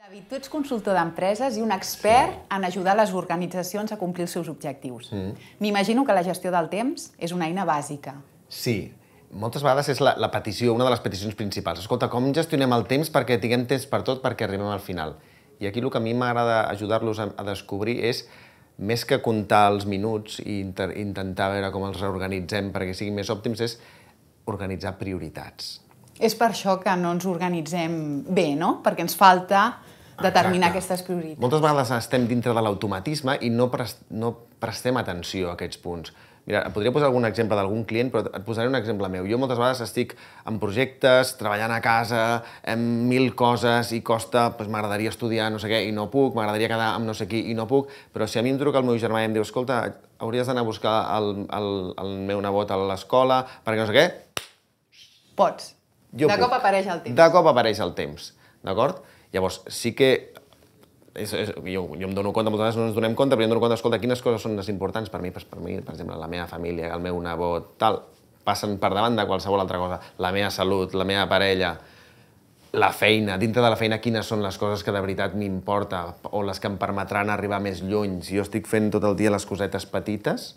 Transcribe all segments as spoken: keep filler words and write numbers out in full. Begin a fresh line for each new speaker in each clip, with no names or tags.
David, tu ets consultor d'empreses i un expert en ajudar les organitzacions a complir els seus objectius. M'imagino que la gestió del temps és una eina bàsica.
Sí. Moltes vegades és la, la petició, una de les peticions principals. Escolta, com gestionem el temps perquè tinguem temps per tot perquè arribem al final? I aquí el que a mi m'agrada ajudar-los a, a descobrir és, més que comptar els minuts i inter, intentar veure com els reorganitzem perquè siguin més òptims, és organitzar prioritats.
És per això que no ens organitzem bé, no? Perquè ens falta determinar Exacte. Aquestes prioritats.
Moltes vegades estem dintre de l'automatisme i no, prest, no prestem atenció a aquests punts. Mira, et podria posar algun exemple d'algun client, però et posaré un exemple meu. Jo moltes vegades estic en projectes, treballant a casa, en mil coses i costa, doncs m'agradaria estudiar no sé què i no puc, m'agradaria quedar amb no sé qui i no puc, però si a mi em truca el meu germà i em diu escolta, hauries d'anar a buscar el, el, el meu nebot a l'escola perquè no sé què...
Pots.
Jo
de
puc.
cop apareix el temps.
De cop apareix el temps, d'acord? Llavors, sí que És, és, jo, jo em dono compte, moltes vegades no ens donem compte, però jo em dono compte, escolta, quines coses són les importants per mi? Pues per mi, per exemple, la meva família, el meu nebot, tal, passen per davant de qualsevol altra cosa. La meva salut, la meva parella, la feina, dintre de la feina, quines són les coses que de veritat m'importa o les que em permetran arribar més lluny. Si jo estic fent tot el dia les cosetes petites,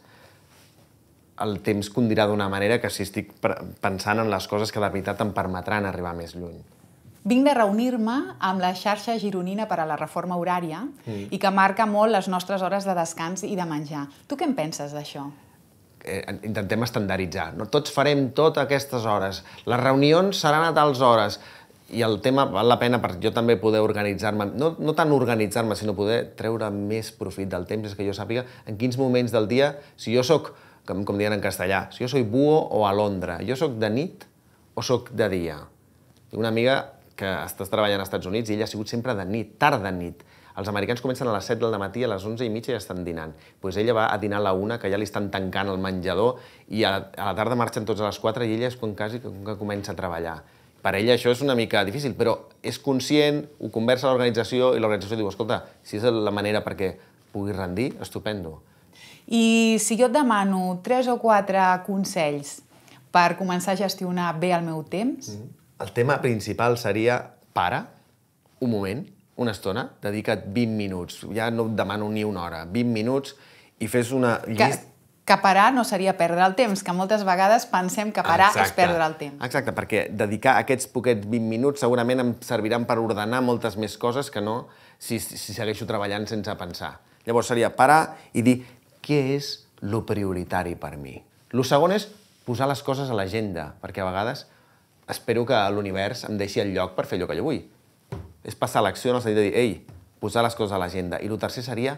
el temps condirà d'una manera que si estic pensant en les coses que de veritat em permetran arribar més lluny.
Vinc de reunir-me amb la xarxa gironina per a la reforma horària mm. i que marca molt les nostres hores de descans i de menjar. Tu què en penses d'això?
Eh, intentem estandarditzar. No? Tots farem tot a aquestes hores. Les reunions seran a tals hores. I el tema val la pena per jo també poder organitzar-me, no, no tant organitzar-me, sinó poder treure més profit del temps, és que jo sàpiga en quins moments del dia, si jo soc, com, com diuen en castellà, si jo soy búho o alondra, jo soc de nit o soc de dia. Una amiga que estàs treballant als Estats Units i ella ha sigut sempre de nit, tard de nit. Els americans comencen a les set del matí, a les onze i mitja ja estan dinant. Doncs ella va a dinar a la una, que ja li estan tancant el menjador, i a la tarda marxen tots a les quatre i ella és quan quasi que comença a treballar. Per ella això és una mica difícil, però és conscient, ho conversa a l'organització i l'organització diu, escolta, si és la manera perquè pugui rendir, estupendo.
I si jo et demano tres o quatre consells per començar a gestionar bé el meu temps... Mm.
El tema principal seria para un moment, una estona, dedica't vint minuts. Ja no et demano ni una hora, vint minuts i fes una llista...
Que, que parar no seria perdre el temps, que moltes vegades pensem que parar
Exacte.
És perdre el temps.
Exacte, perquè dedicar aquests poquets vint minuts segurament em serviran per ordenar moltes més coses que no si, si segueixo treballant sense pensar. Llavors seria parar i dir què és lo prioritari per mi. Lo segon és posar les coses a l'agenda, perquè a vegades espero que l'univers em deixi el lloc per fer allò que jo vull. És passar l'acció en el sentit de dir, ei, posar les coses a l'agenda. I el tercer seria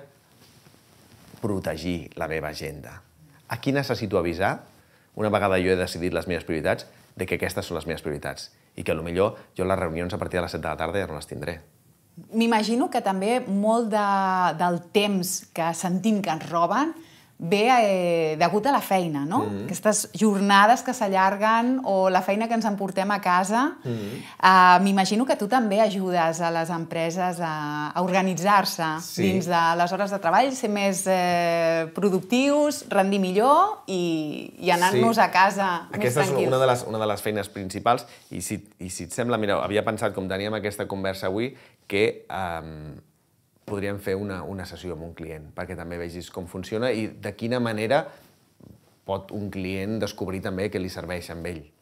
protegir la meva agenda. A qui necessito avisar, una vegada jo he decidit les meves prioritats, de que aquestes són les meves prioritats. I que potser jo les reunions a partir de les set de la tarda ja no les tindré.
M'imagino que també molt de, del temps que sentim que ens roben ve eh, degut a la feina, no? Mm-hmm. Aquestes jornades que s'allarguen o la feina que ens emportem a casa. Mm-hmm. uh, M'imagino que tu també ajudes a les empreses a, a organitzar-se sí. dins de les hores de treball, ser més eh, productius, rendir millor i, i anar-nos sí. a casa
Aquesta
més tranquils.
Aquesta és una de, les, una de les feines principals i si, i si et sembla, mira, havia pensat, com teníem aquesta conversa avui, que eh, podríem fer una, una sessió amb un client perquè també vegis com funciona i de quina manera pot un client descobrir també què li serveix amb ell.